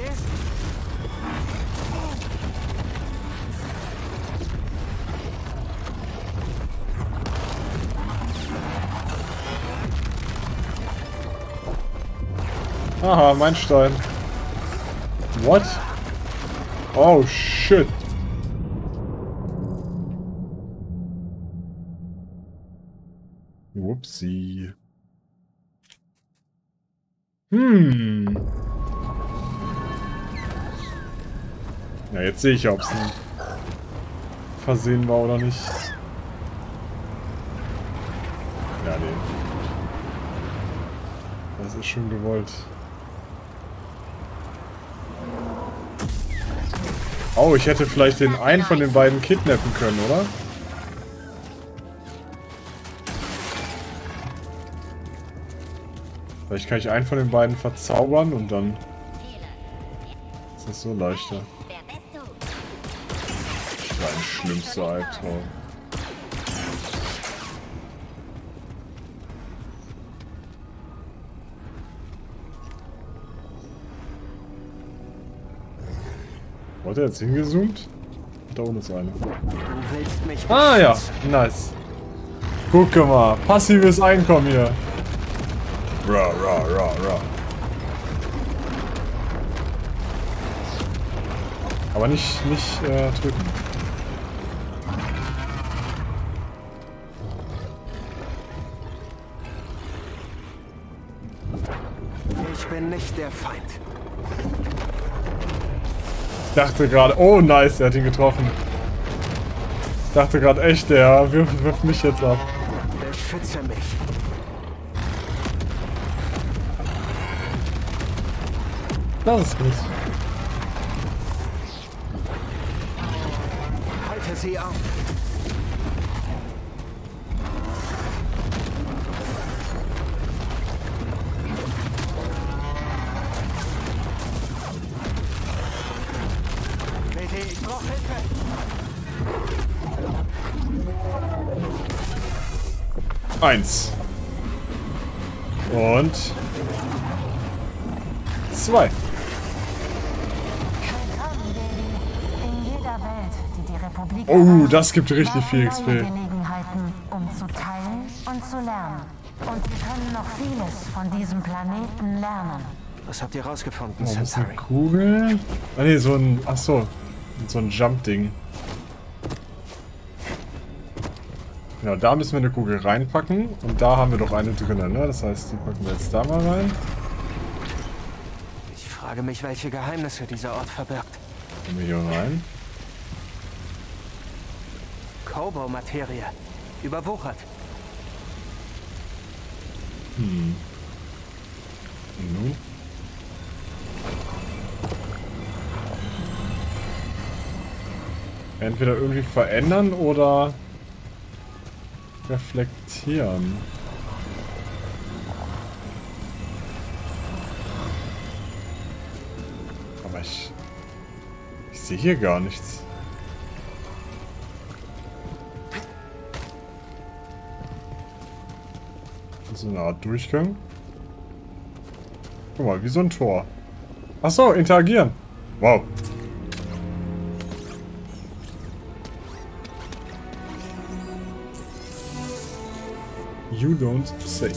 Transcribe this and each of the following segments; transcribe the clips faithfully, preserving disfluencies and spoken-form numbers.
ist? Aha, mein Stein. What? Oh, shit. Whoopsie. Hm. Ja, jetzt sehe ich, ob es ein Versehen war oder nicht. Ja, nee. Das ist schon gewollt. Oh, ich hätte vielleicht den einen von den beiden kidnappen können, oder? Vielleicht kann ich einen von den beiden verzaubern und dann ist das so leichter. Mein schlimmster Albtraum. Wo hat er jetzt hingezoomt? Da unten ist eine. Ah ja, nice. Guck mal, passives Einkommen hier. Ra, ra, ra, ra. Aber nicht, nicht äh, drücken. Ich bin nicht der Feind. Ich dachte gerade, oh nice, er hat ihn getroffen. Ich dachte gerade echt, der wirft, wirft mich jetzt ab. Beschütze mich. Das ist gut. Halte sie auf. Bitte, ich brauche Hilfe. Eins. Und zwei. Oh, das gibt richtig viel X P. Gelegenheiten, um zu teilen und zu lernen. Und wir können noch vieles von diesem Planeten lernen. Was habt ihr rausgefunden, Oh, das ist eine Centauri? Kugel. Ah ne, so ein. Ach so. So ein Jump-Ding. Genau, da müssen wir eine Kugel reinpacken. Und da haben wir doch eine drin, ne? Das heißt, die packen wir jetzt da mal rein. Ich frage mich, welche Geheimnisse dieser Ort verbirgt. Gehen wir hier rein. Kobo-Materie. Überwuchert. Hm. Und nun? Entweder irgendwie verändern oder reflektieren. Aber ich... Ich sehe hier gar nichts. Das ist so eine Art Durchgang. Guck mal, wie so ein Tor. Achso, interagieren. Wow. You don't say.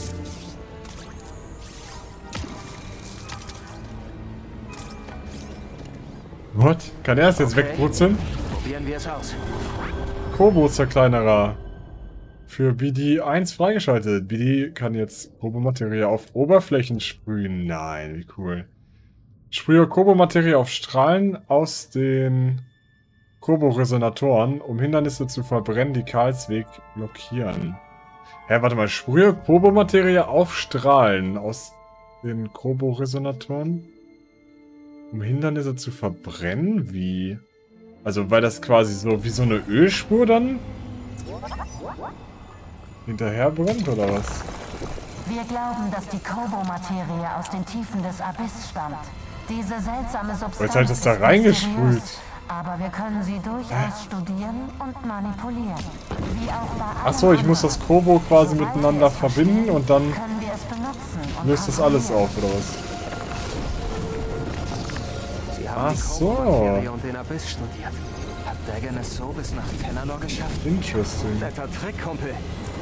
What? Kann er es jetzt Okay. wegbrutzeln? Probieren wir es aus. Kobo-Zerkleinerer. Für B D eins freigeschaltet. B D kann jetzt Kobo-Materie auf Oberflächen sprühen. Nein, wie cool. Sprühe Kobo-Materie auf Strahlen aus den Kobo-Resonatoren, um Hindernisse zu verbrennen, die Karlsweg blockieren. Hä, warte mal. Sprühe Kobo-Materie auf Strahlen aus den Kobo-Resonatoren, um Hindernisse zu verbrennen? Wie? Also, weil das quasi so wie so eine Ölspur dann hinterher brennt, oder was? Wir glauben, dass die Kobo-Materie aus den Tiefen des Abyss stammt. Diese seltsame Substanz Jetzt hat es da ist reingesprüht. mysteriös, aber wir können sie durchaus studieren und manipulieren. Wie auch bei allem Achso, ich muss das Kobo quasi Sobald miteinander wir es verbinden verstehen, und dann können wir es benutzen und löst das alles kontrollieren. auf, oder was? haben Ach die so. Kobo-Materie und den Abyss studiert. Hat Dagan es so bis nach Tenalor geschafft? Interesting. Netter Trick, Kumpel.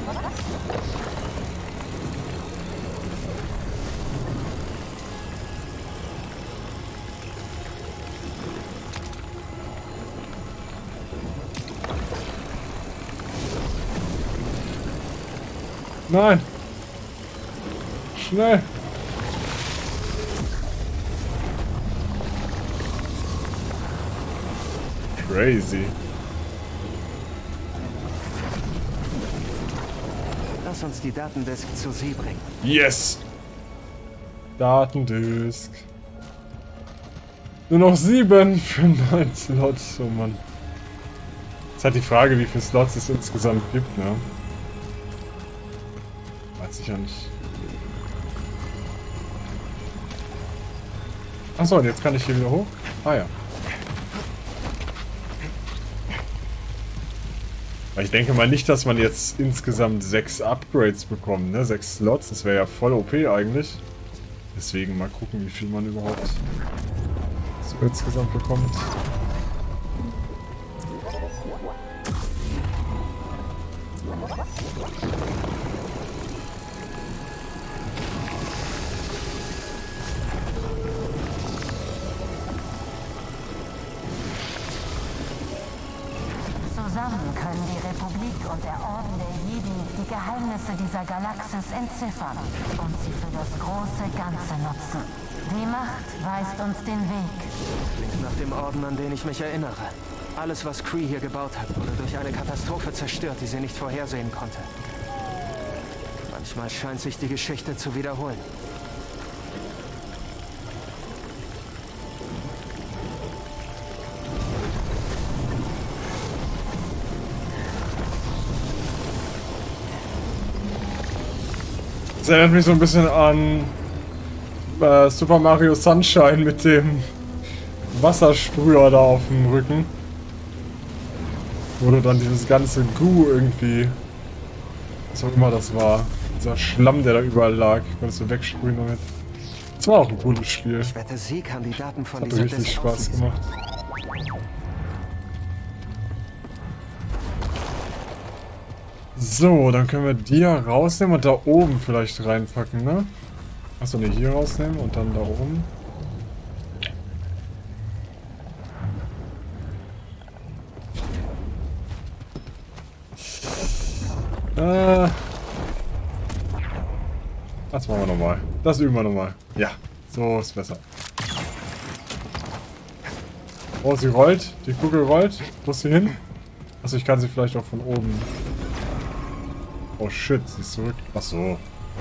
Nein! Schnell! Crazy. Lass uns die Datendisk zu sie bringen. Yes! Datendisk. Nur noch sieben für neun Slots. Oh Mann. Jetzt hat die Frage, wie viele Slots es insgesamt gibt, ne? Weiß ich ja nicht. Achso, und jetzt kann ich hier wieder hoch? Ah ja. Ich denke mal nicht, dass man jetzt insgesamt sechs Upgrades bekommt, ne? Sechs Slots, das wäre ja voll O P eigentlich. Deswegen mal gucken, wie viel man überhaupt so insgesamt bekommt. Zusammen können die Republik und der Orden der Jedi die Geheimnisse dieser Galaxis entziffern und sie für das große Ganze nutzen. Die Macht weist uns den Weg. Klingt nach dem Orden, an den ich mich erinnere. Alles, was Kree hier gebaut hat, wurde durch eine Katastrophe zerstört, die sie nicht vorhersehen konnte. Manchmal scheint sich die Geschichte zu wiederholen. Das erinnert mich so ein bisschen an äh, Super Mario Sunshine mit dem Wassersprüher da auf dem Rücken. Wo du dann dieses ganze Goo irgendwie, was auch immer das war, dieser Schlamm, der da überall lag, konntest du wegsprühen damit. Das war auch ein cooles Spiel. Ich wette, sie kann die Daten von Hat dieser richtig Disk Spaß auslesen. gemacht. So, dann können wir die ja rausnehmen und da oben vielleicht reinpacken, ne? Achso, ne, hier rausnehmen und dann da oben. Äh. Das machen wir nochmal. Das üben wir nochmal. Ja, so ist besser. Oh, sie rollt. Die Kugel rollt. Wo ist sie hin? Achso, ich kann sie vielleicht auch von oben. Oh shit, sie ist zurück. Achso.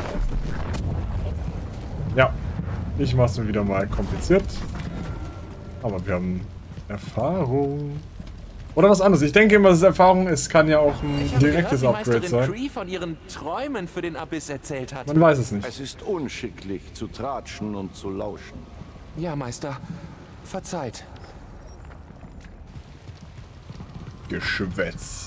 Ja. Ich mach's mir wieder mal kompliziert. Aber wir haben Erfahrung. Oder was anderes. Ich denke immer, dass Erfahrung ist, kann ja auch ein Ich habe direktes gehört, wie Upgrade Meisterin sein. Kree von ihren Träumen für den Abyss erzählt hat. Man weiß es nicht. Es ist unschicklich zu tratschen und zu lauschen. Ja, Meister. Verzeiht. Geschwätz.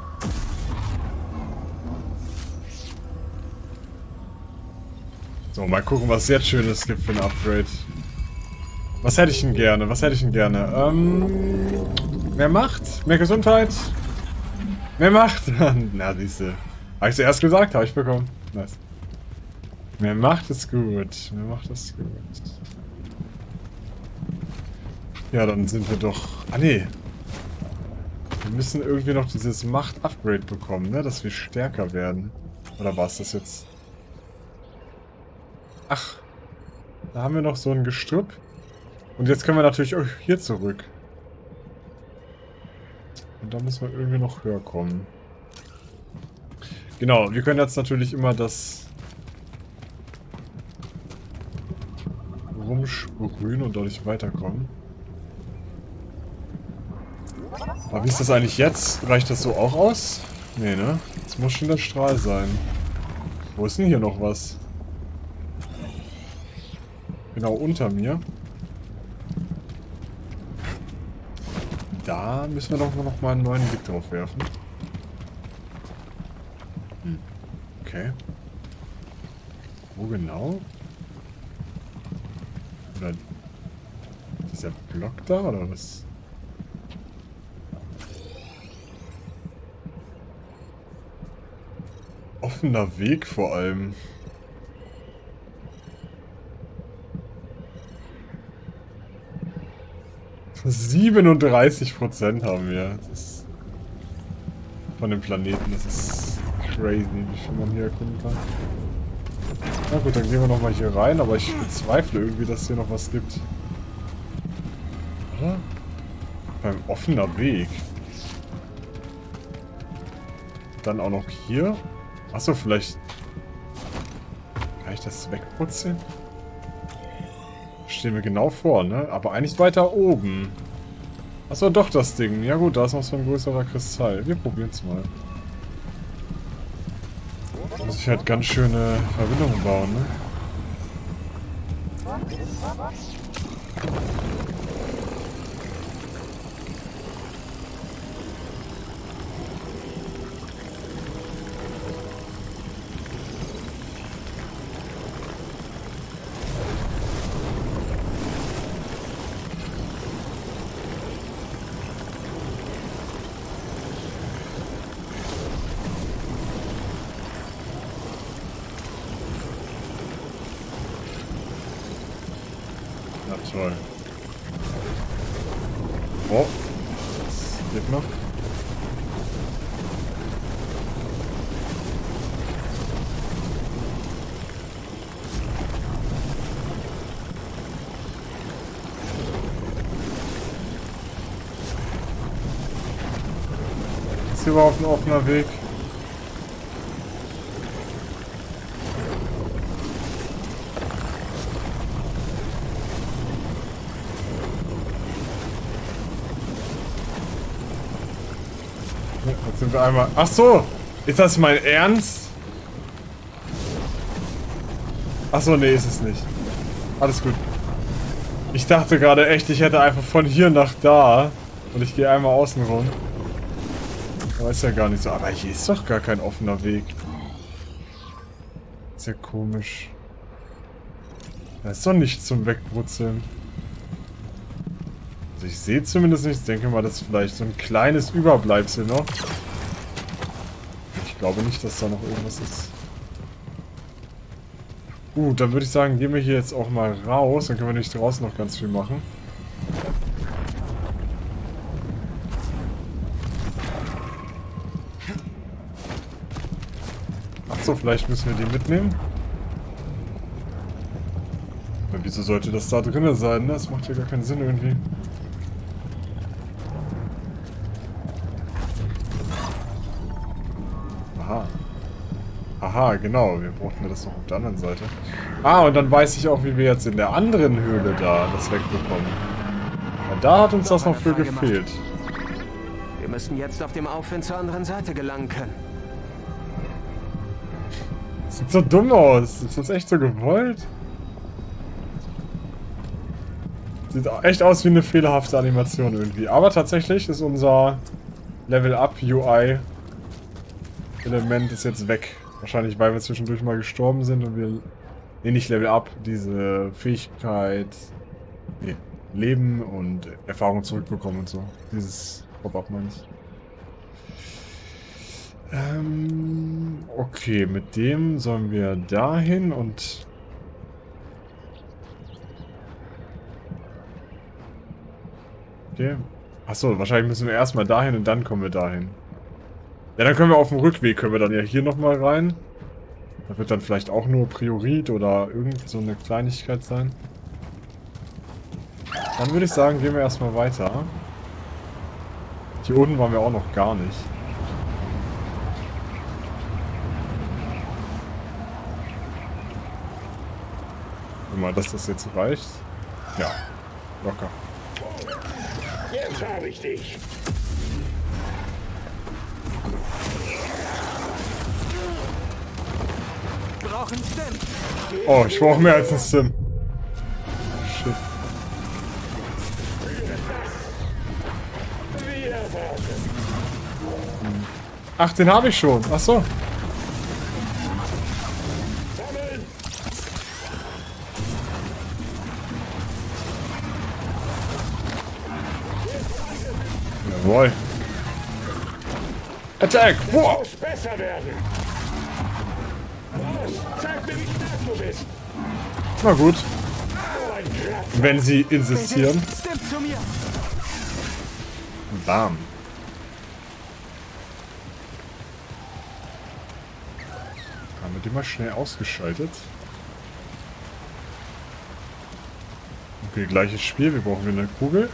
So, mal gucken, was es jetzt Schönes gibt für ein Upgrade. Was hätte ich denn gerne? Was hätte ich denn gerne? Ähm, mehr Macht? Mehr Gesundheit? Mehr Macht? Na, siehste. Habe ich zuerst gesagt? Habe ich bekommen. Nice. Mehr Macht ist gut. Mehr Macht ist gut. Ja, dann sind wir doch... Ah, nee. Wir müssen irgendwie noch dieses Macht-Upgrade bekommen, ne? Dass wir stärker werden. Oder war es das jetzt? Ach. Da haben wir noch so ein Gestrüpp. Und jetzt können wir natürlich auch hier zurück. Und da müssen wir irgendwie noch höher kommen. Genau, wir können jetzt natürlich immer das rumsprühen und dadurch weiterkommen. Aber wie ist das eigentlich jetzt? Reicht das so auch aus? Nee, ne? Das muss schon der Strahl sein. Wo ist denn hier noch was? Genau unter mir. Da müssen wir doch noch mal einen neuen Blick drauf werfen. Okay. Wo genau? Oder Ist der Block da oder was? Offener Weg vor allem. siebenunddreißig Prozent haben wir. Das ist von dem Planeten. Das ist crazy, wie viel man hier erkunden kann. Na gut, dann gehen wir nochmal hier rein, aber ich bezweifle irgendwie, dass es hier noch was gibt. Oder? Beim offener Weg. Dann auch noch hier. Achso, vielleicht... Kann ich das wegputzen? Stehen wir genau vor, ne? Aber eigentlich weiter oben. Achso, doch das Ding. Ja gut, da ist noch so ein größerer Kristall. Wir probieren es mal. Da muss ich halt ganz schöne Verbindungen bauen, ne? Toll. Oh, das geht noch. Ist hier überhaupt ein offener Weg? Jetzt sind wir einmal... Ach so! Ist das mein Ernst? Ach so, nee, ist es nicht. Alles gut. Ich dachte gerade echt, ich hätte einfach von hier nach da. Und ich gehe einmal außen rum. Aber ist ja gar nicht so. Aber hier ist doch gar kein offener Weg. Ist ja komisch. Da ist doch nichts zum Wegbrutzeln. Also ich sehe zumindest nichts. Ich denke mal, das ist vielleicht so ein kleines Überbleibsel noch. Ich glaube nicht, dass da noch irgendwas ist. Gut, dann würde ich sagen, gehen wir hier jetzt auch mal raus. Dann können wir nämlich draußen noch ganz viel machen. Achso, vielleicht müssen wir die mitnehmen. Aber wieso sollte das da drinnen sein? Ne? Das macht ja gar keinen Sinn irgendwie. Aha. Aha, genau. Wir brauchten das noch auf der anderen Seite. Ah, und dann weiß ich auch, wie wir jetzt in der anderen Höhle da das wegbekommen. Und da hat uns das noch für gefehlt. Wir müssen jetzt auf dem Aufwind zur anderen Seite gelangen können. Sieht so dumm aus. Ist das echt so gewollt? Sieht echt aus wie eine fehlerhafte Animation irgendwie. Aber tatsächlich ist unser Level-Up-U I-Element ist jetzt weg. Wahrscheinlich, weil wir zwischendurch mal gestorben sind und wir... Ne, nicht Level-Up. Diese Fähigkeit... Ne, Leben und Erfahrung zurückbekommen und so. Dieses Pop-Up meine ich. Ähm... Okay, mit dem sollen wir dahin und... Okay. Achso, wahrscheinlich müssen wir erstmal dahin und dann kommen wir dahin. Ja, dann können wir auf dem Rückweg, können wir dann ja hier nochmal rein. Da wird dann vielleicht auch nur Priorit oder irgend so eine Kleinigkeit sein. Dann würde ich sagen, gehen wir erstmal weiter. Hier unten waren wir auch noch gar nicht. Guck mal, dass das jetzt reicht. Ja, locker. Jetzt habe ich dich. Brauchen Stim. Oh, ich brauche mehr als ein Sim. Shit. Ach, den habe ich schon. Ach so. Jawohl. Attack! Wow. Muss besser werden. Los, zeig mir, wie stark du bist. Na gut, So ein Kratzer. wenn sie insistieren. Stimmt zu mir. Bam. Haben wir die mal schnell ausgeschaltet. Okay, gleiches Spiel. Wir brauchen wieder eine Kugel.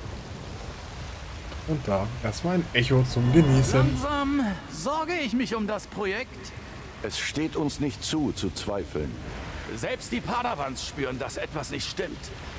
Und da erstmal ein Echo zum Genießen. Langsam sorge ich mich um das Projekt. Es steht uns nicht zu, zu zweifeln. Selbst die Padawans spüren, dass etwas nicht stimmt.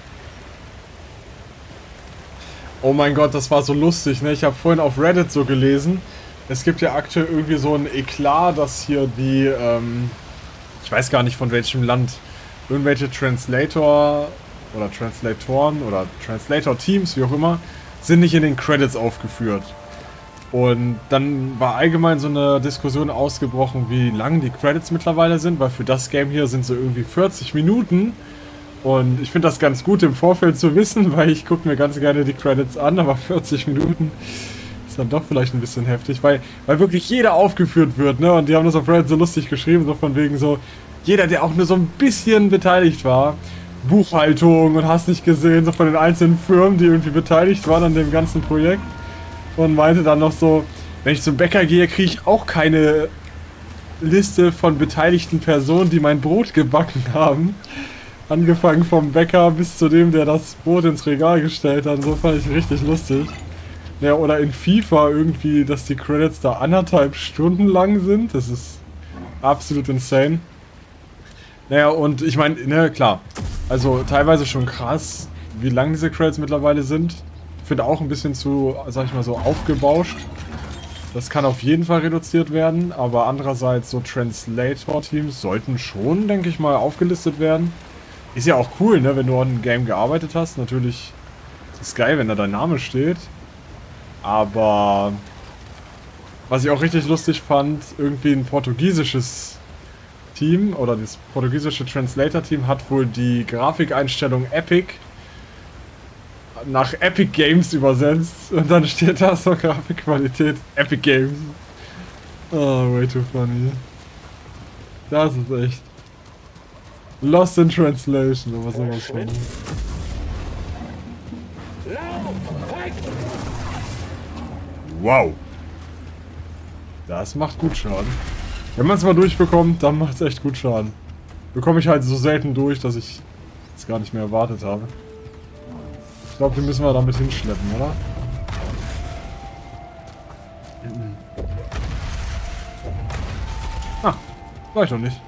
Oh mein Gott, das war so lustig, ne? Ich habe vorhin auf Reddit so gelesen. Es gibt ja aktuell irgendwie so ein Eklat, dass hier die, ähm, ich weiß gar nicht von welchem Land, irgendwelche Translator oder Translatoren oder Translator-Teams, wie auch immer, sind nicht in den Credits aufgeführt. Und dann war allgemein so eine Diskussion ausgebrochen, wie lang die Credits mittlerweile sind, weil für das Game hier sind so irgendwie vierzig Minuten. Und ich finde das ganz gut im Vorfeld zu wissen, weil ich gucke mir ganz gerne die Credits an, aber vierzig Minuten ist dann doch vielleicht ein bisschen heftig, weil, weil wirklich jeder aufgeführt wird, ne? Und die haben das auf Reddit so lustig geschrieben, so von wegen so, jeder, der auch nur so ein bisschen beteiligt war, Buchhaltung und hast nicht gesehen, so von den einzelnen Firmen, die irgendwie beteiligt waren an dem ganzen Projekt. Und meinte dann noch so, wenn ich zum Bäcker gehe, kriege ich auch keine Liste von beteiligten Personen, die mein Brot gebacken haben. Angefangen vom Bäcker bis zu dem, der das Brot ins Regal gestellt hat. So fand ich richtig lustig. Ja, oder in FIFA irgendwie, dass die Credits da anderthalb Stunden lang sind. Das ist absolut insane. Naja, und ich meine, ne, klar. Also teilweise schon krass, wie lang diese Credits mittlerweile sind. Ich finde auch ein bisschen zu, sag ich mal so, aufgebauscht. Das kann auf jeden Fall reduziert werden, aber andererseits so Translator-Teams sollten schon, denke ich mal, aufgelistet werden. Ist ja auch cool, ne, wenn du an einem Game gearbeitet hast. Natürlich ist es geil, wenn da dein Name steht. Aber was ich auch richtig lustig fand, irgendwie ein portugiesisches Team oder das portugiesische Translator-Team hat wohl die Grafikeinstellung Epic nach Epic Games übersetzt und dann steht da so Grafikqualität Epic Games. Oh, way too funny. Das ist echt Lost in Translation, aber sowas von. Wow. Das macht gut Schaden. Wenn man es mal durchbekommt, dann macht es echt gut Schaden. Bekomme ich halt so selten durch, dass ich es gar nicht mehr erwartet habe. Ich glaube, die müssen wir damit hinschleppen, oder? Ah, war ich noch nicht.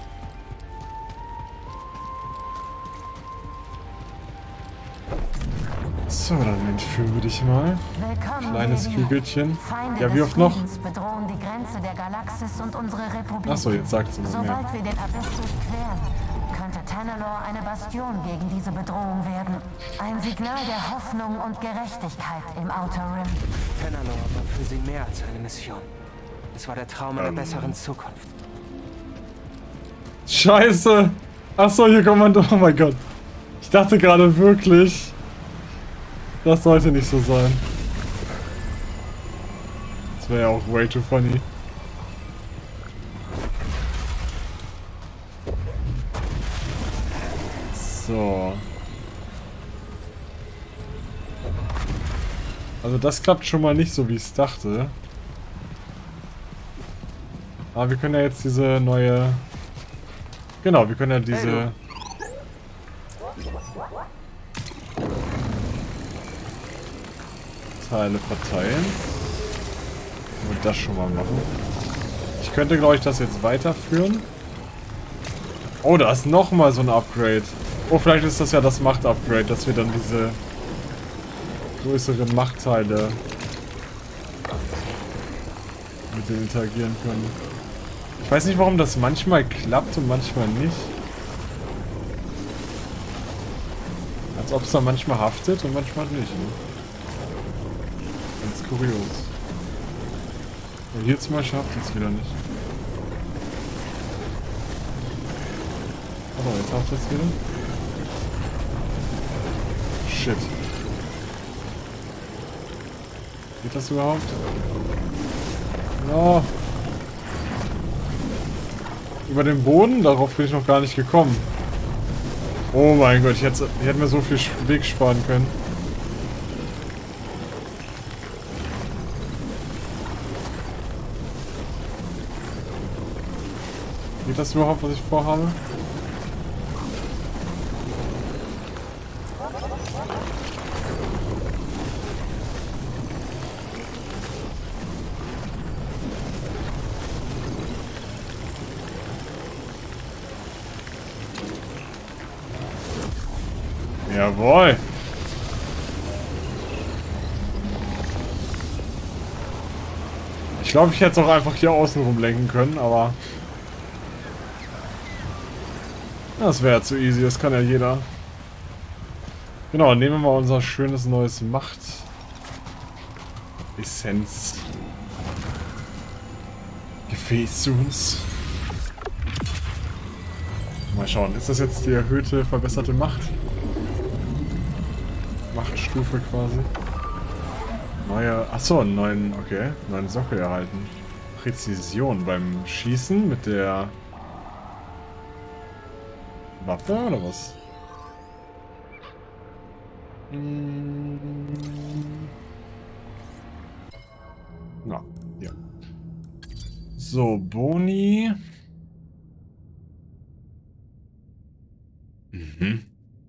So, dann entführen wir dich mal. Willkommen, Kleines Lady. Kügelchen. Feinde Ja, wie des oft noch? Friedens bedrohen die Grenze der Galaxis und unsere Republik. Achso, jetzt sagt sie noch mehr. Sobald wir den Abyss durchqueren, könnte Tanalorr eine Bastion gegen diese Bedrohung werden. Ein Signal der Hoffnung und Gerechtigkeit im Outer Rim. Tanalorr war für sie mehr als eine Mission. Es war der Traum einer Ähm. besseren Zukunft. Scheiße! Achso, hier kommt man. Oh mein Gott. Ich dachte gerade wirklich, das sollte nicht so sein. Das wäre ja auch way too funny. So. Also das klappt schon mal nicht so, wie ich es dachte. Aber wir können ja jetzt diese neue... Genau, wir können ja diese... Teile verteilen. Und das schon mal machen. Ich könnte, glaube ich, das jetzt weiterführen. Oh, da ist nochmal so ein Upgrade. Oh, vielleicht ist das ja das Macht-Upgrade, dass wir dann diese größeren Machtteile mit denen interagieren können. Ich weiß nicht, warum das manchmal klappt und manchmal nicht. Als ob es dann manchmal haftet und manchmal nicht. Ne? Ganz kurios. Und hier zum Beispiel haftet es wieder nicht. Aber jetzt haftet es wieder. Shit. Geht das überhaupt? No. Über den Boden? Darauf bin ich noch gar nicht gekommen. Oh mein Gott, ich hätte, ich hätte mir so viel Weg sparen können. Geht das überhaupt, was ich vorhabe? Jawohl. Ich glaube, ich hätte es auch einfach hier außen rum lenken können, aber das wäre zu easy, das kann ja jeder. Genau, nehmen wir mal unser schönes neues Macht Essenz Gefäß zu uns. Mal schauen, ist das jetzt die erhöhte, verbesserte Macht? Machtstufe quasi. Neue, achso, einen neuen, okay, neuen Sockel erhalten. Präzision beim Schießen mit der Waffe oder was? Hm. Na, ja. So, Boni. Mhm.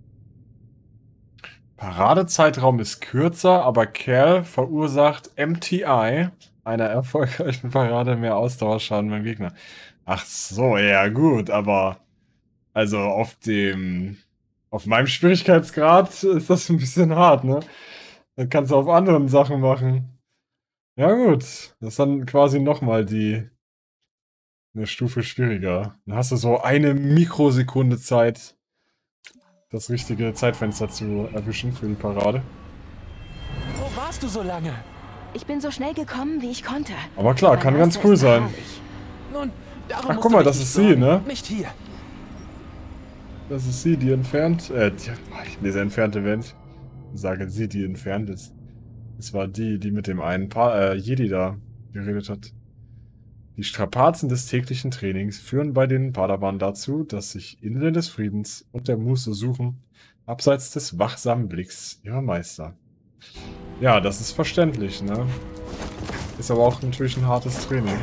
Paradezeitraum ist kürzer, aber Kerl verursacht M T I, einer erfolgreichen Parade, mehr Ausdauerschaden beim Gegner. Ach so, ja gut, aber also auf dem, auf meinem Schwierigkeitsgrad ist das ein bisschen hart, ne? Dann kannst du auf anderen Sachen machen. Ja gut, das ist dann quasi nochmal die, eine Stufe schwieriger. Dann hast du so eine Mikrosekunde Zeit, das richtige Zeitfenster zu erwischen für die Parade. Wo warst du so lange? Ich bin so schnell gekommen, wie ich konnte. Aber klar, kann ganz cool sein. Nun, darum Ach, musst guck du mal, dich das nicht ist sie, sorgen. ne? Nicht hier. Das ist sie, die entfernt... Äh, die, ich lese entfernte Welt. Sage sie, die entfernt ist. Es war die, die mit dem einen pa äh, Jedi da geredet hat. Die Strapazen des täglichen Trainings führen bei den Padawan dazu, dass sich Inseln des Friedens und der Muße suchen, abseits des wachsamen Blicks ihrer Meister. Ja, das ist verständlich, ne? Ist aber auch natürlich ein hartes Training.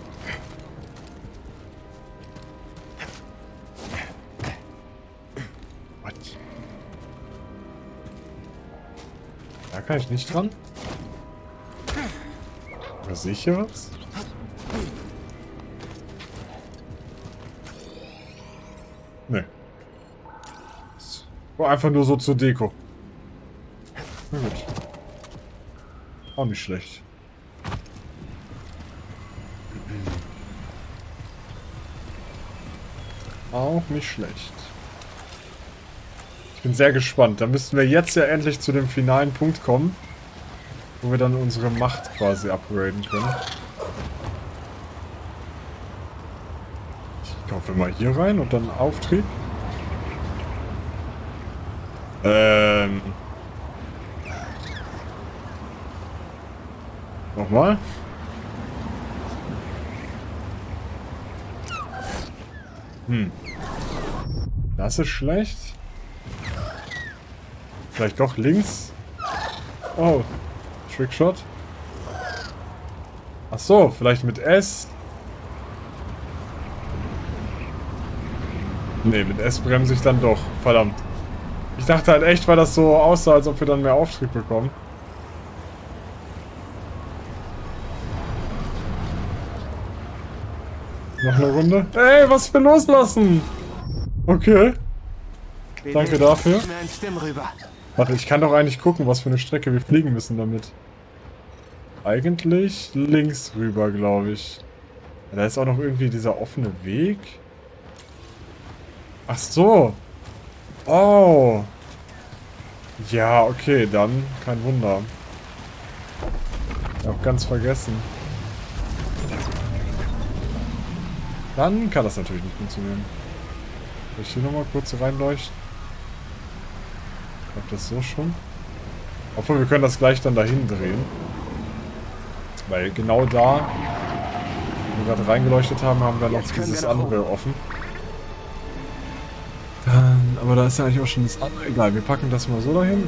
What? Da kann ich nicht dran? Oder sehe ich hier was? Nee. War einfach nur so zur Deko. Na gut. Auch nicht schlecht. Auch nicht schlecht. Ich bin sehr gespannt. Da müssten wir jetzt ja endlich zu dem finalen Punkt kommen, wo wir dann unsere Macht quasi upgraden können. Ich kaufe mal hier rein und dann Auftrieb. Ähm. Nochmal. Hm. Das ist schlecht. Vielleicht doch links. Oh. Trickshot. Ach so, vielleicht mit S. Ne, mit S bremse ich dann doch. Verdammt. Ich dachte halt echt, weil das so aussah, als ob wir dann mehr Auftrieb bekommen. Noch eine Runde. Ey, was für loslassen? Okay. Danke dafür. Warte, ich kann doch eigentlich gucken, was für eine Strecke wir fliegen müssen damit. Eigentlich links rüber, glaube ich. Ja, da ist auch noch irgendwie dieser offene Weg. Ach so. Oh. Ja, okay, dann kein Wunder. Ich hab ganz vergessen. Dann kann das natürlich nicht funktionieren. Soll ich hier nochmal kurz reinleuchten? Ich glaube, das so schon. Obwohl, wir können das gleich dann dahin drehen. Weil genau da, wo wir gerade reingeleuchtet haben, haben wir noch dieses andere offen. Dann, aber da ist ja eigentlich auch schon das andere. Egal, wir packen das mal so dahin.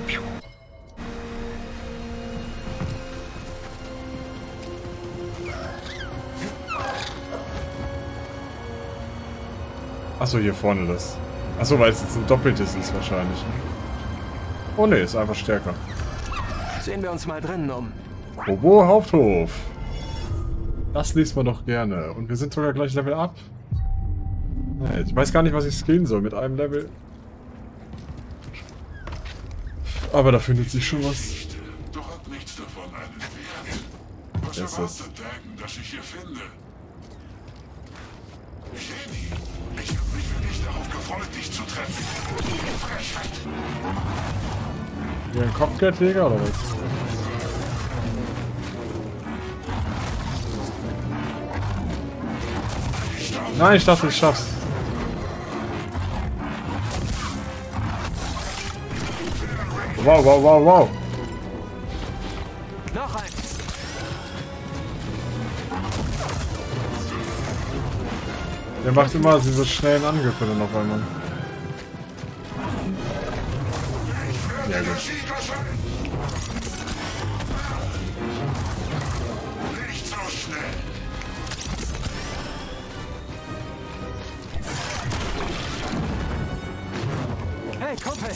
Achso, hier vorne das. Achso, weil es jetzt ein doppeltes ist wahrscheinlich. Oh ne, ist einfach stärker. Sehen wir uns mal drinnen um. Robo Haupthof. Das liest man doch gerne. Und wir sind sogar gleich Level up. Ich weiß gar nicht, was ich skillen soll mit einem Level. Aber da findet sich schon was. Doch hat nichts davon einen Wert. Was Was ist das? erwartet Dagon, dass ich hier finde? Jenny, ich habe mich wirklich darauf gefreut, dich zu treffen. Frechheit. Wie ein Kopfgeldjäger oder was? Nein, ich dachte, ich schaff's. Wow, wow, wow, wow. Noch eins. Der macht immer diese schnellen Angriffe dann auf einmal. Ja, gut. Nicht so schnell. Hey, Kumpel.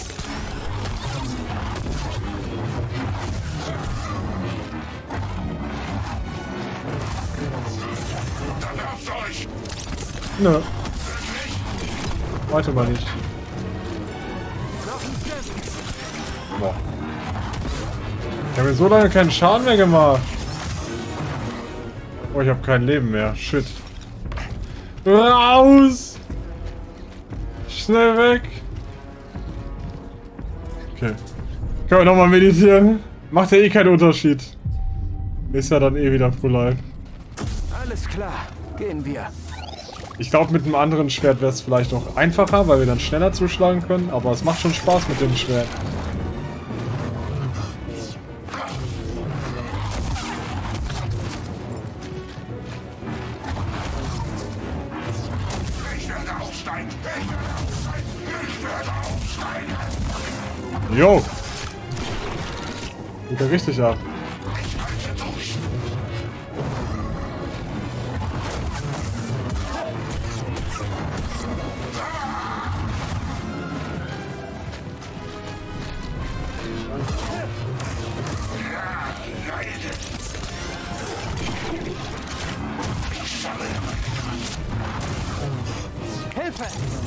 Dann habt euch. Nö. Warte mal nicht. Boah. Ich habe mir so lange keinen Schaden mehr gemacht. Oh, ich habe kein Leben mehr. Shit. Raus! Schnell weg! Okay. Können wir nochmal meditieren? Macht ja eh keinen Unterschied. Ist ja dann eh wieder Full Life. Alles klar. Gehen wir. Ich glaube, mit einem anderen Schwert wäre es vielleicht auch einfacher, weil wir dann schneller zuschlagen können. Aber es macht schon Spaß mit dem Schwert. Ich werde aufsteigen. Ich werde aufsteigen. Ich werde aufsteigen. Jo! Geht ja richtig ab. Ich halte durch. Hilfe!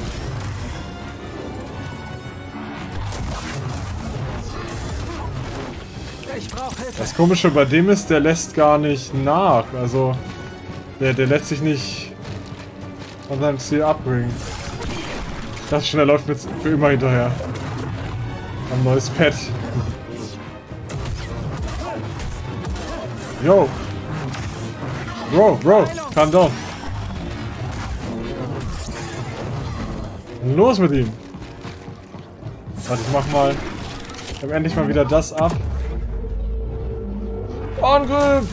Ich brauche Hilfe. Das Komische bei dem ist, der lässt gar nicht nach. Also, der, der lässt sich nicht von seinem Ziel abbringen. Ich dachte schon, er läuft mir für immer hinterher. Ein neues Pet. Yo! Bro, Bro, calm down. Los mit ihm! Warte, ich mach mal. Ich hab endlich mal wieder das ab. Angriff!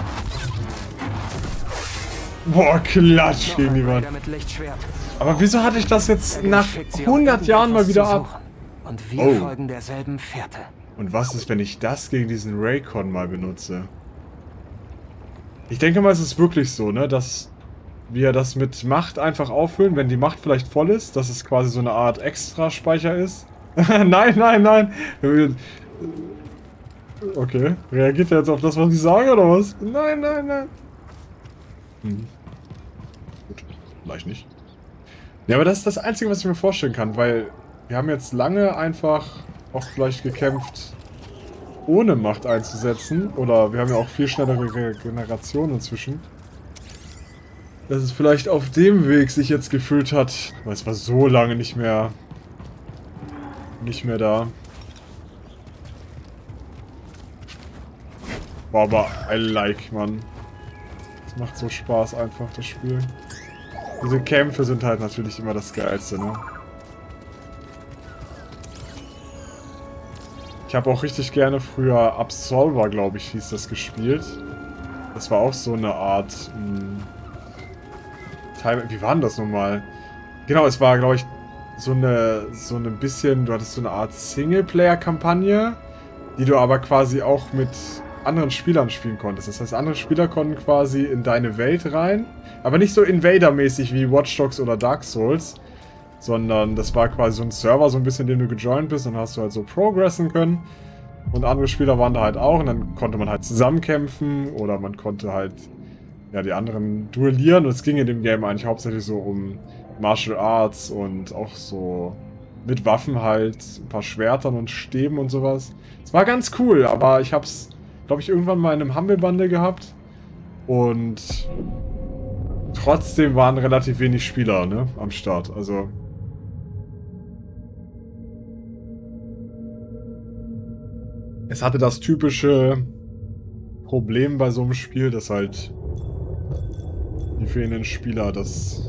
Boah, klatsch gegen die Wand. Aber wieso hatte ich das jetzt nach hundert Jahren mal wieder ab? Und wir Oh. folgen derselben Fährte. Und was ist, wenn ich das gegen diesen Raycon mal benutze? Ich denke mal, es ist wirklich so, ne, dass wir das mit Macht einfach auffüllen, wenn die Macht vielleicht voll ist, dass es quasi so eine Art Extra-Speicher ist. Nein, nein, nein! Okay, reagiert er jetzt auf das, was ich sage, oder was? Nein, nein, nein. Hm. Gut, vielleicht nicht. Ja, aber das ist das Einzige, was ich mir vorstellen kann, weil wir haben jetzt lange einfach auch vielleicht gekämpft, ohne Macht einzusetzen. Oder wir haben ja auch viel schnellere Regeneration inzwischen. Dass es vielleicht auf dem Weg sich jetzt gefühlt hat. Weil es war so lange nicht mehr... nicht mehr da. Boah, aber I like, Mann. Es macht so Spaß einfach, das Spiel. Diese Kämpfe sind halt natürlich immer das Geilste, ne? Ich habe auch richtig gerne früher Absolver, glaube ich, hieß das, gespielt. Das war auch so eine Art... Mh, Teil, wie war denn das nochmal? Genau, es war, glaube ich, so eine, so ein bisschen... Du hattest so eine Art Singleplayer-Kampagne, die du aber quasi auch mit anderen Spielern spielen konntest. Das heißt, andere Spieler konnten quasi in deine Welt rein, aber nicht so Invader-mäßig wie Watch Dogs oder Dark Souls, sondern das war quasi so ein Server, so ein bisschen, den du gejoint bist, und dann hast du halt so progressen können. Und andere Spieler waren da halt auch, und dann konnte man halt zusammenkämpfen oder man konnte halt ja die anderen duellieren. Und es ging in dem Game eigentlich hauptsächlich so um Martial Arts und auch so mit Waffen halt, ein paar Schwertern und Stäben und sowas. Es war ganz cool, aber ich hab's, glaube ich, irgendwann mal in einem Humble Bundle gehabt. Und trotzdem waren relativ wenig Spieler, ne, am Start. Also es hatte das typische Problem bei so einem Spiel, dass halt die fehlenden Spieler das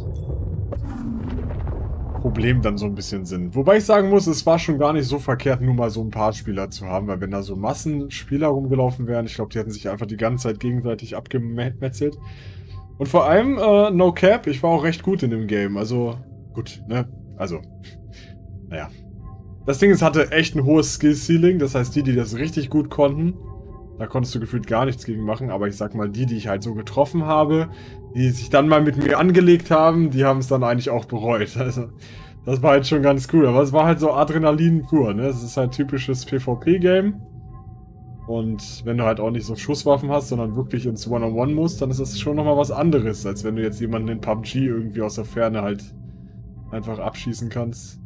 Problem dann so ein bisschen sind. Wobei ich sagen muss, es war schon gar nicht so verkehrt, nur mal so ein paar Spieler zu haben, weil wenn da so Massenspieler rumgelaufen wären, ich glaube, die hätten sich einfach die ganze Zeit gegenseitig abgemetzelt. Und vor allem, äh, no cap, ich war auch recht gut in dem Game, also gut, ne, also, naja. Das Ding ist, hatte echt ein hohes Skill-Ceiling, das heißt, die, die das richtig gut konnten, da konntest du gefühlt gar nichts gegen machen, aber ich sag mal, die, die ich halt so getroffen habe, die sich dann mal mit mir angelegt haben, die haben es dann eigentlich auch bereut. Also, das war halt schon ganz cool, aber es war halt so Adrenalin pur, ne? Es ist halt typisches PvP-Game. Und wenn du halt auch nicht so Schusswaffen hast, sondern wirklich ins One-on-One musst, dann ist das schon nochmal was anderes, als wenn du jetzt jemanden in P U B G irgendwie aus der Ferne halt einfach abschießen kannst.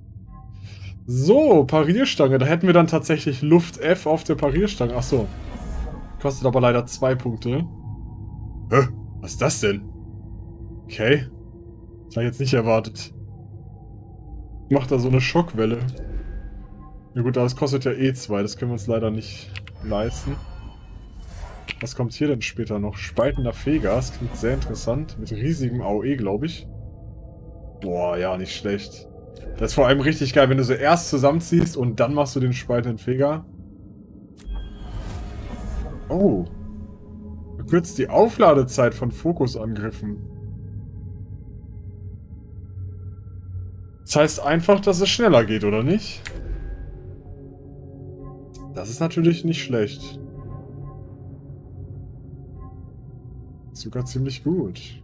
So, Parierstange. Da hätten wir dann tatsächlich Luft F auf der Parierstange. Achso. Kostet aber leider zwei Punkte. Hä? Was ist das denn? Okay. Das habe ich jetzt nicht erwartet. Macht da so eine Schockwelle. Ja gut, das kostet ja eh zwei. Das können wir uns leider nicht leisten. Was kommt hier denn später noch? Spaltender Feger. Das klingt sehr interessant. Mit riesigem A O E, glaube ich. Boah, ja, nicht schlecht. Das ist vor allem richtig geil, wenn du so erst zusammenziehst und dann machst du den spaltenden Feger. Oh. Verkürzt die Aufladezeit von Fokusangriffen. Das heißt einfach, dass es schneller geht, oder nicht? Das ist natürlich nicht schlecht. Sogar ziemlich gut.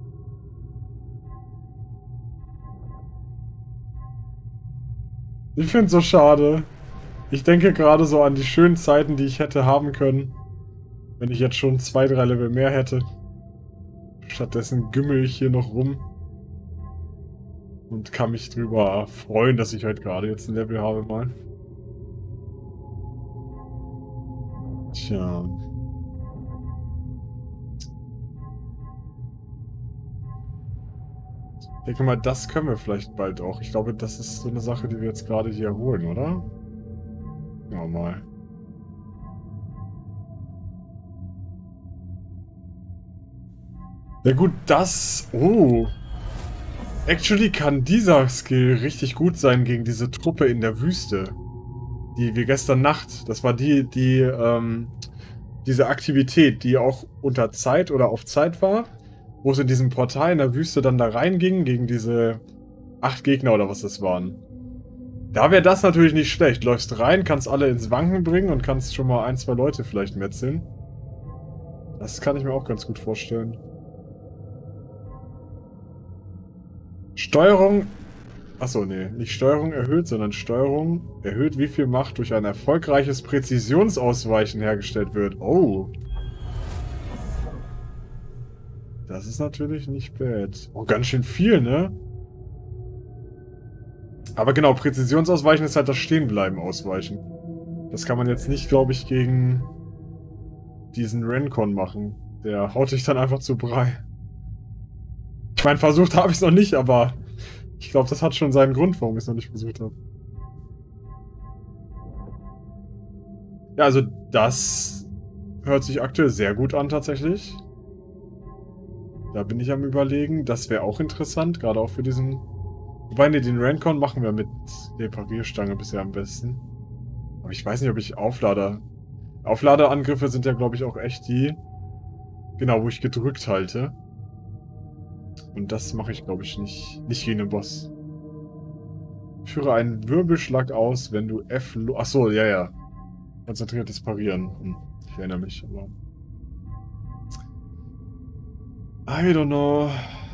Ich finde es so schade. Ich denke gerade so an die schönen Zeiten, die ich hätte haben können, wenn ich jetzt schon zwei, drei Level mehr hätte. Stattdessen gümmel ich hier noch rum und kann mich drüber freuen, dass ich heute gerade jetzt ein Level habe mal. Tja. Ich denke mal, das können wir vielleicht bald auch. Ich glaube, das ist so eine Sache, die wir jetzt gerade hier holen, oder? Ja, mal. Ja gut, das... Oh. Actually kann dieser Skill richtig gut sein gegen diese Truppe in der Wüste. Die wir gestern Nacht... Das war die, die, ähm... diese Aktivität, die auch unter Zeit oder auf Zeit war. Wo es in diesem Portal in der Wüste dann da reinging, gegen diese acht Gegner oder was das waren. Da wäre das natürlich nicht schlecht. Läufst rein, kannst alle ins Wanken bringen und kannst schon mal ein, zwei Leute vielleicht metzeln. Das kann ich mir auch ganz gut vorstellen. Steuerung... Achso, nee, nicht Steuerung erhöht, sondern Steuerung erhöht, wie viel Macht durch ein erfolgreiches Präzisionsausweichen hergestellt wird. Oh. Das ist natürlich nicht bad. Oh, ganz schön viel, ne? Aber genau, Präzisionsausweichen ist halt das Stehenbleiben ausweichen. Das kann man jetzt nicht, glaube ich, gegen diesen Rencon machen. Der haut dich dann einfach zu Brei. Ich meine, versucht habe ich es noch nicht, aber ich glaube, das hat schon seinen Grund, warum ich es noch nicht versucht habe. Ja, also das hört sich aktuell sehr gut an, tatsächlich. Da bin ich am Überlegen. Das wäre auch interessant, gerade auch für diesen... Wobei, ne, den Rencon machen wir mit der Parierstange bisher am besten. Aber ich weiß nicht, ob ich Auflader... Aufladerangriffe sind ja, glaube ich, auch echt die, Genau, wo ich gedrückt halte. Und das mache ich, glaube ich, nicht. Nicht gegen den Boss. Führe einen Wirbelschlag aus, wenn du F... Achso, ja, ja. Konzentriertes Parieren. Hm, ich erinnere mich, aber... I don't know.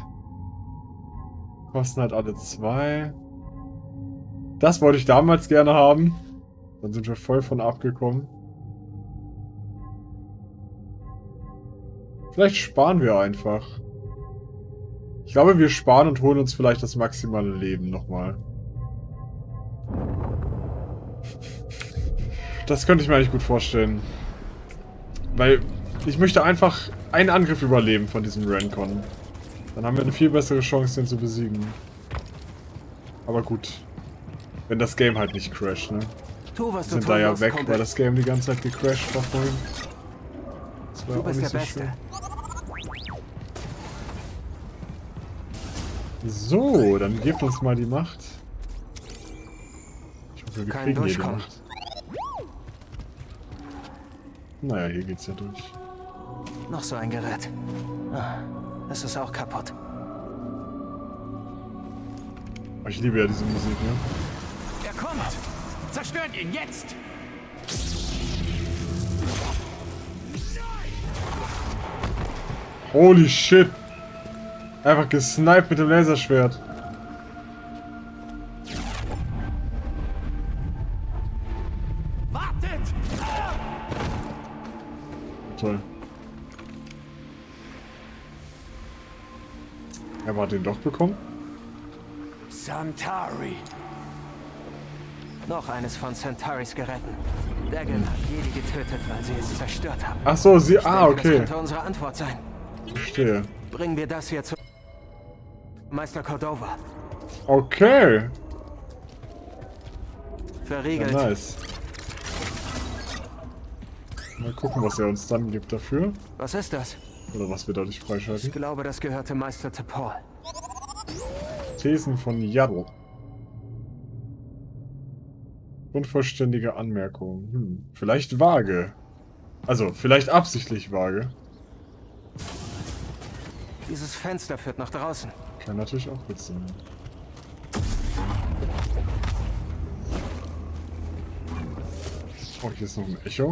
Kosten halt alle zwei. Das wollte ich damals gerne haben. Dann sind wir voll von abgekommen. Vielleicht sparen wir einfach. Ich glaube, wir sparen und holen uns vielleicht das maximale Leben nochmal. Das könnte ich mir eigentlich gut vorstellen. Weil ich möchte einfach einen Angriff überleben von diesem Rencon. Dann haben wir eine viel bessere Chance, den zu besiegen. Aber gut. Wenn das Game halt nicht crasht, ne? Tu, was Wir du sind da tun ja musst, weg, Kumpel. weil das Game die ganze Zeit gecrashed war vorhin. Das war Du auch bist nicht der so Beste. schön. So, dann gebt uns mal die Macht. Ich hoffe, wir Kein kriegen hier die Durchkommen. Macht. Naja, hier geht's ja durch. Noch so ein Gerät. Ah, es ist auch kaputt. Aber ich liebe ja diese Musik, ne? Er kommt! Zerstört ihn jetzt! Holy shit! Einfach gesniped mit dem Laserschwert. Wartet! Toll. Er hat den doch bekommen? Santari. Noch eines von Centaris Geräten. Dagon hat Jedi getötet, weil sie es zerstört haben. Ach so, sie... Ich Ah, denke, okay. Das könnte unsere Antwort sein. Verstehe. Bringen wir das hier zu Meister Cordova. Okay. Verriegelt. Ja, nice. Mal gucken, was er uns dann gibt dafür. Was ist das? Oder was wir dadurch Ich freischalten. glaube, das gehörte Meister T'Pol. Thesen von Yaddle. Unvollständige Anmerkungen. Hm. Vielleicht vage. Also, vielleicht absichtlich vage. Dieses Fenster führt nach draußen. Kann natürlich auch gut sein. Oh, hier ist noch ein Echo.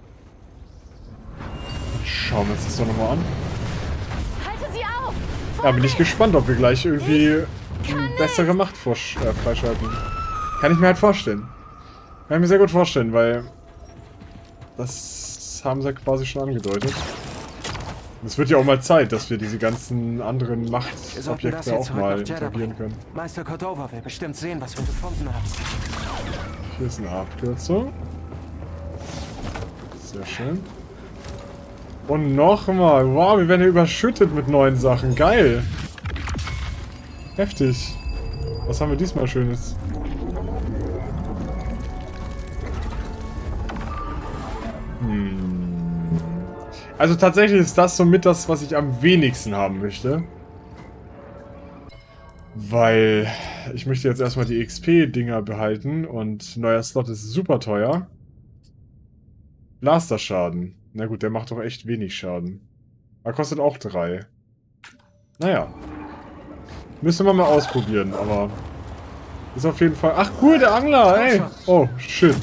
Schauen wir uns das doch nochmal an. Halte sie auf! Ja, bin ich gespannt, ob wir gleich irgendwie eine bessere Macht vorsch- äh, freischalten. Kann ich mir halt vorstellen. Kann ich mir sehr gut vorstellen, weil das haben sie quasi schon angedeutet. Und es wird ja auch mal Zeit, dass wir diese ganzen anderen Wir sollten das Machtobjekte hier auch zurück mal nach Jeddah interagieren bringen. können. Meister Cordova will bestimmt sehen, was wir gefunden haben. Hier ist eine Abkürzung. Sehr schön. Und nochmal. Wow, wir werden hier überschüttet mit neuen Sachen. Geil. Heftig. Was haben wir diesmal Schönes? Hm. Also tatsächlich ist das somit das, was ich am wenigsten haben möchte. Weil ich möchte jetzt erstmal die X P-Dinger behalten und neuer Slot ist super teuer. Blasterschaden. Na gut, der macht doch echt wenig Schaden. Er kostet auch drei. Naja. Müssen wir mal ausprobieren, aber... Ist auf jeden Fall... Ach cool, der Angler, ey! Oh, shit.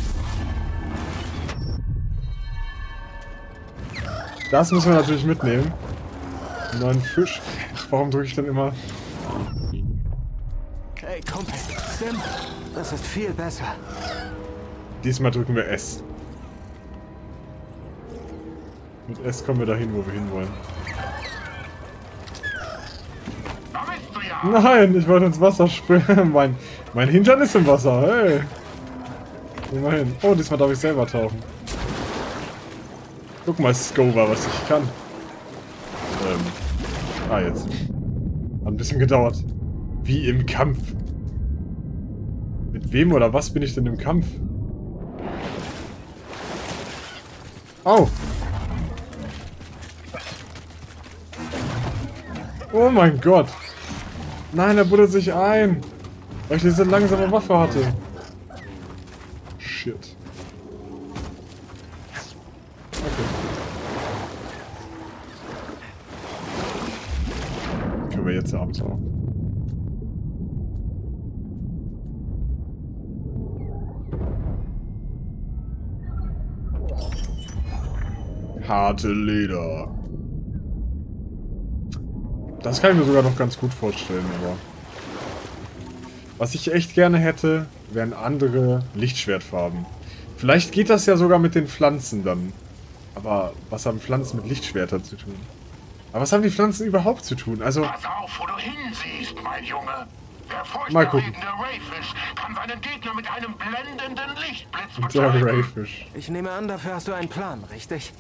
Das müssen wir natürlich mitnehmen. Einen neuen Fisch. Ach, warum drücke ich denn immer... Hey, Kumpel, Stim, das ist viel besser. Diesmal drücken wir S. Mit S kommen wir dahin, wo wir hinwollen. Da bist du ja! Nein, ich wollte ins Wasser springen. mein, mein Hintern ist im Wasser, hey. Immerhin. Oh, diesmal darf ich selber tauchen. Guck mal, Scover, was ich kann. Ähm. Ah, jetzt. Hat ein bisschen gedauert. Wie im Kampf. Mit wem oder was bin ich denn im Kampf? Au! Oh mein Gott! Nein, er buddelt sich ein! Weil ich diese langsame Waffe hatte. Shit. Okay. jetzt abends auch. Harte Leder. Das kann ich mir sogar noch ganz gut vorstellen, aber... Was ich echt gerne hätte, wären andere Lichtschwertfarben. Vielleicht geht das ja sogar mit den Pflanzen dann. Aber was haben Pflanzen mit Lichtschwertern zu tun? Aber was haben die Pflanzen überhaupt zu tun? Also... Pass auf, wo du hinsiehst, mein Junge. Der Mal gucken. furchterregende Rayfish kann seinen Gegner mit einem blendenden Lichtblitz Der betäuben. Rayfish. Ich nehme an, dafür hast du einen Plan, richtig?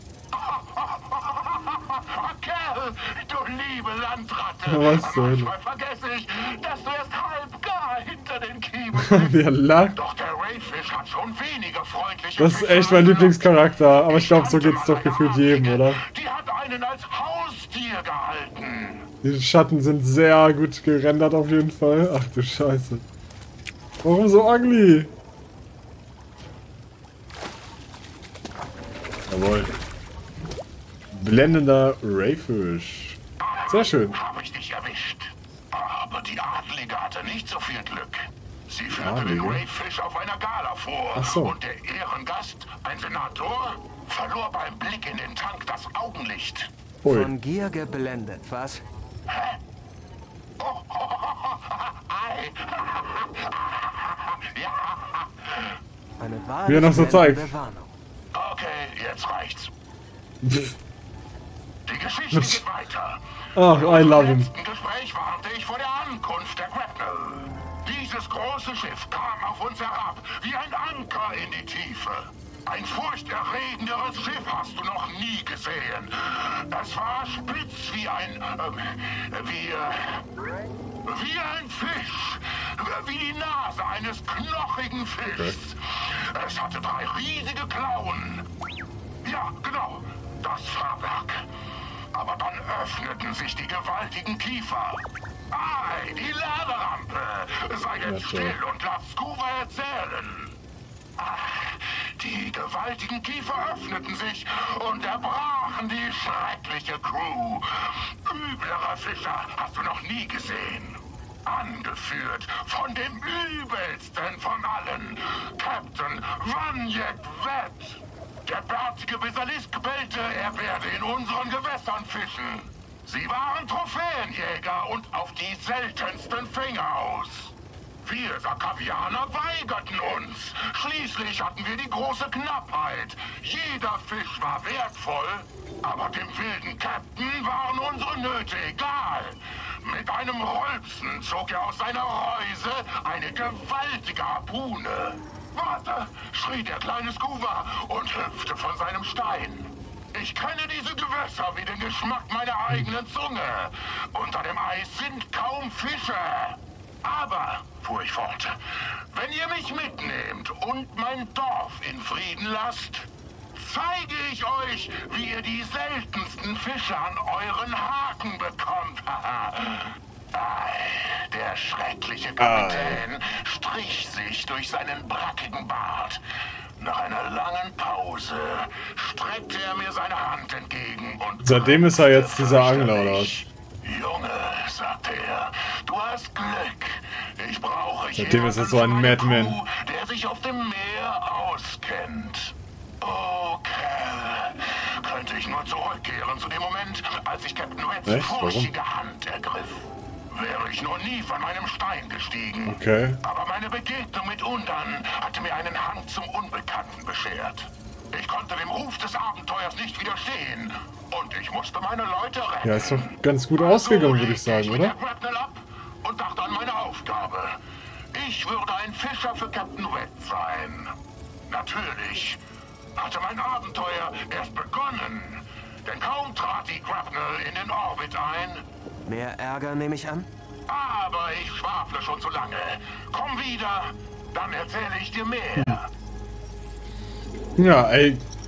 Kerl, du liebe Landratte. Was denn? Manchmal vergesse ich, dass du erst halb gar hinter den Kiemen Der lacht. Doch der Rayfish hat schon weniger freundliche Das ist Fische echt mein als Lieblingscharakter. Aber ich glaube, so kannte geht's mal doch eine gefühlt jedem, Adlige, oder? Die hat einen als Haustier gehalten. Die Schatten sind sehr gut gerendert auf jeden Fall. Ach du Scheiße. Warum so ugly? Jawohl. Blendender Rayfish. Sehr schön. Habe ich dich erwischt. Aber die Adlige hatte nicht so viel Glück. Sie führte Adlige? den Rayfish auf einer Gala vor. Ach so. Und der Ehrengast, ein Senator, verlor beim Blick in den Tank das Augenlicht. Ui. Von Gier geblendet, was? Oh, oh, oh, oh, ei. Ja. Eine Wie er noch so wahrlich zeigt. blendende Warnung. Okay, jetzt reicht's. Die Geschichte geht weiter. Ach, I love Im him. letzten Gespräch warnte ich vor der Ankunft der Grapnel. Dieses große Schiff kam auf uns herab, wie ein Anker in die Tiefe. Ein furchterregenderes Schiff hast du noch nie gesehen. Es war spitz wie ein... Äh, wie... Äh, wie ein Fisch. Wie die Nase eines knochigen Fischs. Es hatte drei riesige Klauen. Ja, genau. Das Fahrwerk. Aber dann öffneten sich die gewaltigen Kiefer. Ei, die Laderampe. Sei jetzt still und lass Scuba erzählen. Ach, die gewaltigen Kiefer öffneten sich und erbrachen die schreckliche Crew. Üblere Fischer hast du noch nie gesehen. Angeführt von dem übelsten von allen, Captain Vanyek Vet. Der bärtige Basilisk bellte, er werde in unseren Gewässern fischen. Sie waren Trophäenjäger und auf die seltensten Fänge aus. Wir Sakavianer weigerten uns. Schließlich hatten wir die große Knappheit. Jeder Fisch war wertvoll, aber dem wilden Captain waren unsere Nöte egal. Mit einem Rülpsen zog er aus seiner Reuse eine gewaltige Harpune. Warte, schrie der kleine Scuba und hüpfte von seinem Stein. Ich kenne diese Gewässer wie den Geschmack meiner eigenen Zunge. Unter dem Eis sind kaum Fische. Aber, fuhr ich fort, wenn ihr mich mitnehmt und mein Dorf in Frieden lasst, zeige ich euch, wie ihr die seltensten Fische an euren Haken bekommt. Der schreckliche Kapitän strich sich durch seinen brackigen Bart. Nach einer langen Pause streckte er mir seine Hand entgegen und... Seitdem ist er jetzt dieser Angler, oder was? Junge, sagte er, du hast Glück. Ich brauche Seitdem ist er so ein jemanden für meine Madman. Crew, der sich auf dem Meer auskennt. Oh, Cal, könnte ich nur zurückkehren zu dem Moment, als ich Captain Reds Echt? Warum? furchtige Hand ergriff. Wäre ich nur nie von meinem Stein gestiegen. Okay. Aber meine Begegnung mit Undan hatte mir einen Hang zum Unbekannten beschert. Ich konnte dem Ruf des Abenteuers nicht widerstehen. Und ich musste meine Leute retten. Ja, ist doch ganz gut ausgegangen, würde ich sagen, Also oder? legte ich mit der Grapnel ab und dachte an meine Aufgabe. Ich würde ein Fischer für Captain Red sein. Natürlich hatte mein Abenteuer erst begonnen. Denn kaum trat die Grapnel in den Orbit ein. Mehr Ärger nehme ich an? Aber ich schwafle schon zu lange. Komm wieder, dann erzähle ich dir mehr. Ja, ey,